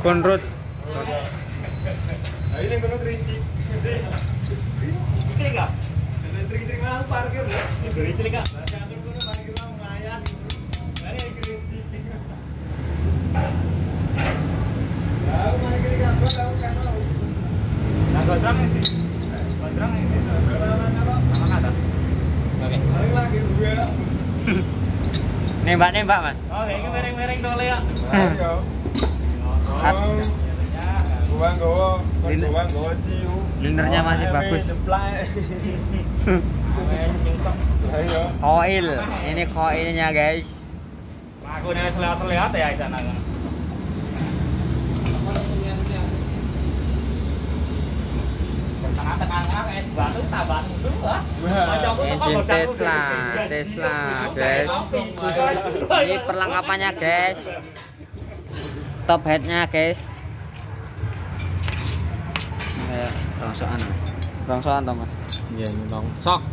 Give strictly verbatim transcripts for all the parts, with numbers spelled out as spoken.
Konrod. Ayo ning kono kerinci. Iki lek. Kerinci mah parkir lho. Kerinci lek. Jangan kono parkir mah lumayan. Mari kerinci. Ya, mari kiri kabel tahu kan. Nah, gondrong ini. Gondrong ini. Sama ada. Oke. Mari lagi dua. Nembak-nembak, Mas. Oh, ini mereng-mereng dole ya. Ayo. Buang gowo, buang gowo ciu. Linernya masih bagus. Ayo. Koil, ini koilnya guys. Aku nih selewat-selewat ya di sana. Engine Tesla, Tesla guys. Ini perlengkapannya guys. Top headnya guys. Ya, rongsokan. Rongsokan Thomas. Iya, rongsok.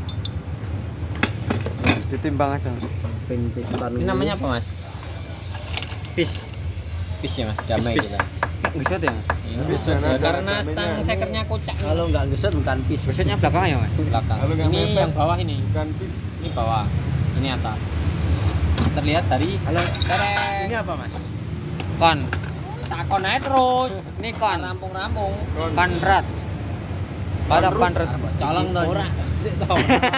Ditimbang aja. Pin piston. Ini namanya apa, Mas? Pis. Pis ya, Mas. Damai Pis, pis. kita. Ngesot ya? Ini ngesot ya, karena stang sekernya kocak. Kalau nggak ngesot bukan pis. Ngesotnya belakang ya, Mas? Belakang. Kalau nggak Ini mepet, yang bawah ini. Bukan pis. Ini bawah. Ini atas. Terlihat dari Halo. tereng. Ini apa, Mas? Kon. Takon aja terus. Ini kon. Rampung-rampung. Konrad. Pada Konrad. Colong to. Ora. Sik to.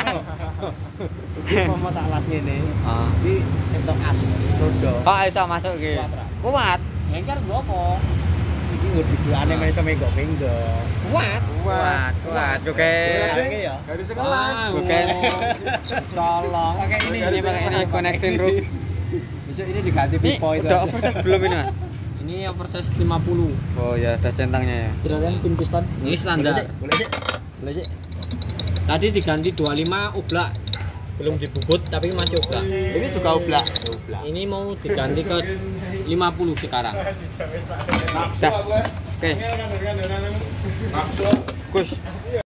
Iki mau tak las ngene. Ah. Iki entuk as rodo. Kok iso masuk iki? Kuat. Engker nggo apa? Iki nggo dibuane men iso menggok-menggok. Kuat. Kuat, kuat. Oke. Ya. Dari sekelas. Oke. Colong. Pakai ini, ini pakai ini connecting room. Besok ini diganti Ini pipo itu. udah oversize belum ini, Mas? Ini oversize lima puluh. Oh ya, ada centangnya ya. Kira-kira pin piston. Ini standar. Boleh sih. Boleh sih. Tadi diganti dua puluh lima oblak. Belum dibubut tapi masih oblak. Ini juga oblak. Ini mau diganti ke lima puluh sekarang. Dah. Oke. Gus.